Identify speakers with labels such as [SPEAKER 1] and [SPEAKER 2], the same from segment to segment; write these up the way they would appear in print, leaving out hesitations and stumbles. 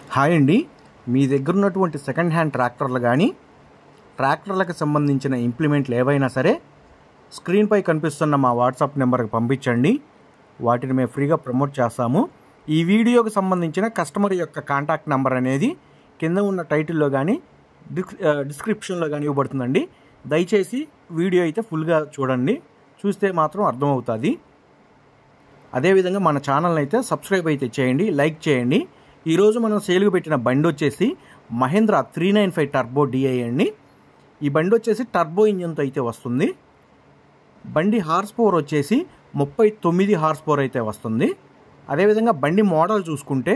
[SPEAKER 1] Hi అండి, మీ దగ్గర ఉన్నటువంటి సెకండ్ హ్యాండ్ ట్రాక్టర్లు కానీ ట్రాక్టర్లకు సంబంధించిన ఇంప్లిమెంట్లు ఏవైనా సరే స్క్రీన్పై కనిపిస్తున్న మా వాట్సాప్ నెంబర్కి పంపించండి. వాటిని మేము ఫ్రీగా ప్రమోట్ చేస్తాము. ఈ వీడియోకి సంబంధించిన కస్టమర్ యొక్క కాంటాక్ట్ నెంబర్ అనేది కింద ఉన్న టైటిల్లో కానీ డిస్క్రిప్షన్లో కానీ ఇవ్వబడుతుందండి. దయచేసి వీడియో అయితే ఫుల్గా చూడండి, చూస్తే మాత్రం అర్థమవుతుంది. అదేవిధంగా మన ఛానల్ని అయితే సబ్స్క్రైబ్ అయితే చేయండి, లైక్ చేయండి. ఈరోజు మనం సేల్కి పెట్టిన బండి వచ్చేసి మహేంద్ర 395 టర్బో డిఐ అండి. ఈ బండి వచ్చేసి టర్బో ఇంజన్తో అయితే వస్తుంది. బండి హార్స్ పవర్ వచ్చేసి 39 హార్స్ పవర్ అయితే వస్తుంది. అదేవిధంగా బండి మోడల్ చూసుకుంటే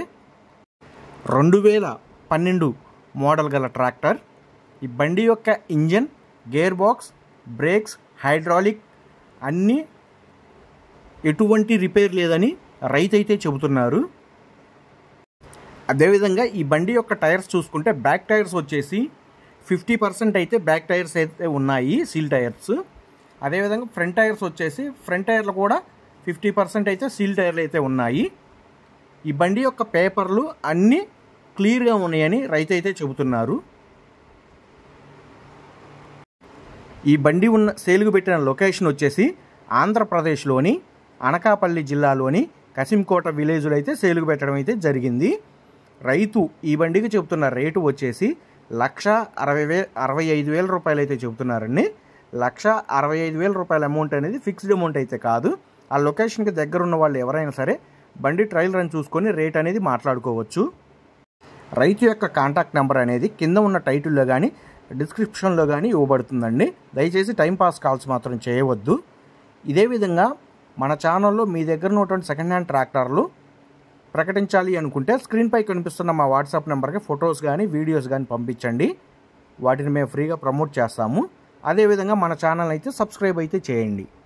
[SPEAKER 1] 2012 మోడల్ గల ట్రాక్టర్. ఈ బండి యొక్క engine, gear box, brakes, hydraulic అన్నీ ఎటువంటి రిపేర్ లేదని రైతు అయితే చెబుతున్నారు. అదేవిధంగా ఈ బండి యొక్క టైర్స్ చూసుకుంటే బ్యాక్ టైర్స్ వచ్చేసి 50% అయితే బ్యాక్ టైర్స్ అయితే ఉన్నాయి, సీల్ టైర్స్. అదేవిధంగా ఫ్రంట్ టైర్స్ వచ్చేసి ఫ్రంట్ టైర్లు కూడా 50% అయితే సీల్ టైర్లు అయితే ఉన్నాయి. ఈ బండి యొక్క పేపర్లు అన్నీ క్లియర్గా ఉన్నాయని రైతు అయితే చెబుతున్నారు. ఈ బండి ఉన్న సేల్కు పెట్టిన లొకేషన్ వచ్చేసి ఆంధ్రప్రదేశ్లోని అనకాపల్లి జిల్లాలోని కసింకోట విలేజ్లో అయితే సేల్కు పెట్టడం అయితే జరిగింది. రైతు ఈ బండికి చెబుతున్న రేటు వచ్చేసి 1,65,000 రూపాయలు అయితే చెబుతున్నారండి. 1,65,000 రూపాయల అమౌంట్ అనేది ఫిక్స్డ్ అమౌంట్ అయితే కాదు. ఆ లొకేషన్కి దగ్గర ఉన్న వాళ్ళు ఎవరైనా సరే బండి ట్రయల్ రన్ చూసుకొని రేట్ అనేది మాట్లాడుకోవచ్చు. రైతు యొక్క కాంటాక్ట్ నెంబర్ అనేది కింద ఉన్న టైటిల్లో కానీ డిస్క్రిప్షన్లో కానీ ఇవ్వబడుతుందండి. దయచేసి టైంపాస్ కాల్స్ మాత్రం చేయవద్దు. ఇదే విధంగా మన ఛానల్లో మీ దగ్గర ఉన్నటువంటి సెకండ్ హ్యాండ్ ట్రాక్టర్లు ప్రకటించాలి అనుకుంటే స్క్రీన్పై కనిపిస్తున్న మా వాట్సాప్ నెంబర్కి ఫొటోస్ కానీ వీడియోస్ కానీ పంపించండి. వాటిని మేము ఫ్రీగా ప్రమోట్ చేస్తాము. అదేవిధంగా మన ఛానల్ అయితే సబ్స్క్రైబ్ అయితే చేయండి.